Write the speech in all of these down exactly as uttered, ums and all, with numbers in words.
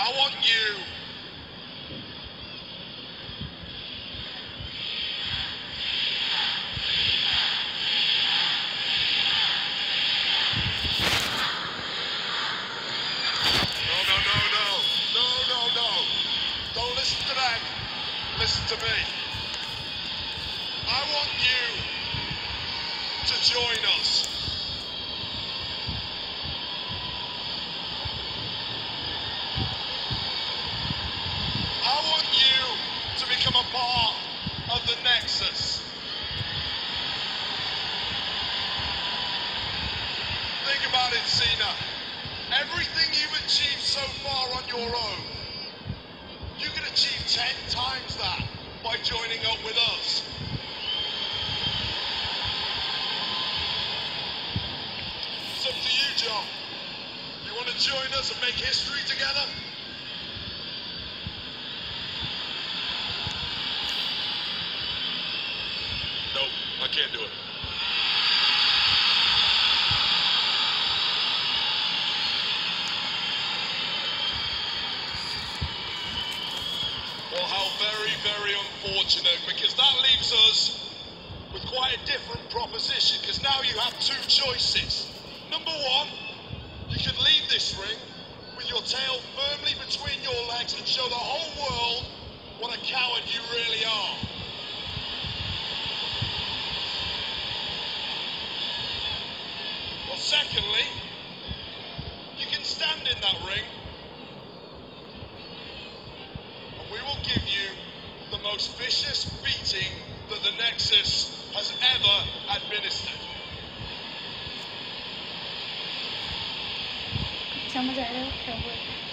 I want you No, no, no, no. No, no, no. Don't listen to them. Listen to me. I want you to join us. I want you to become a part of the Nexus. Think about it, Cena. Everything you've achieved so far on your own, you can achieve ten times that by joining up with us. It's up to you, John. You want to join us and make history together? Nope, I can't do it. Well, how very, very unfortunate, because that leaves us with quite a different proposition, because now you have two choices. Number one, you can leave this ring with your tail firmly between your legs and show the whole world what a coward you really are. Well, secondly, you can stand in that ring and we will give you the most vicious beating that the Nexus has ever administered. समझ आ रहा है क्या हुआ?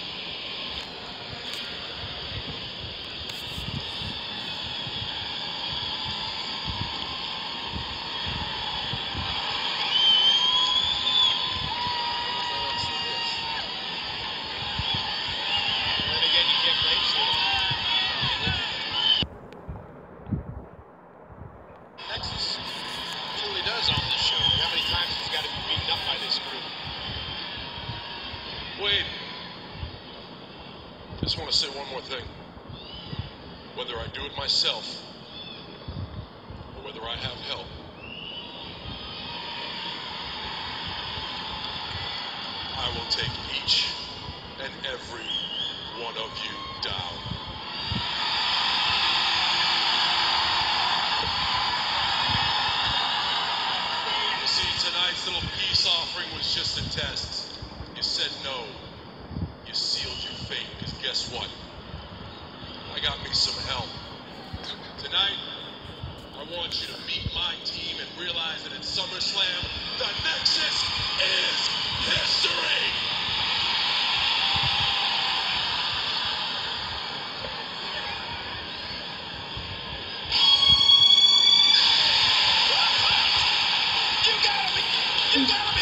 Nexus truly does own this show. How many times has he got to be beaten up by this group? Wait. I just want to say one more thing. Whether I do it myself, or whether I have help, I will take each and every one of you down. You see, tonight's little peace offering was just a test. You said no. You sealed your fate, because guess what? I got me some help. Tonight, I want you to meet my team and realize that at SummerSlam, the Nexus is history! You gotta be, you gotta